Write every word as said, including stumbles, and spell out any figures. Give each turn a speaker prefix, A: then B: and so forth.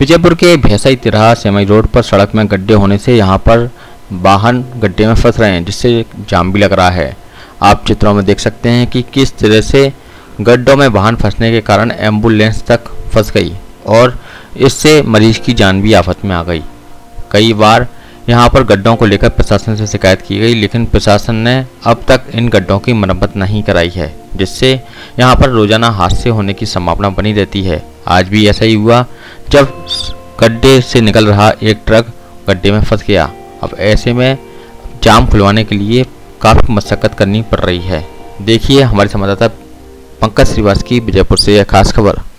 A: विजयपुर के भेसाई तिराहा same road पर सड़क में गड्ढे होने से यहां पर वाहन गड्ढे में फंस रहे हैं, जिससे जाम भी लग रहा है। आप चित्रों में देख सकते हैं कि किस तरह से गड्ढों में वाहन फंसने के कारण एम्बुलेंस तक फंस गई और इससे मरीज की जान भी आफत में आ गई। कई बार यहां पर गड्ढों को लेकर प्रशासन से शिकायत की गई, लेकिन प्रशासन ने अब तक इन गड्ढों की मरम्मत नहीं कराई है, जिससे यहां पर रोजाना हादसे होने की संभावना बनी रहती है। आज भी ऐसा ही हुआ जब गड्ढे से निकल रहा एक ट्रक गड्ढे में फंस गया। अब ऐसे में जाम खुलवाने के लिए काफ़ी मशक्कत करनी पड़ रही है। देखिए हमारे संवाददाता पंकज श्रीवास्तव की विजयपुर से यह खास खबर।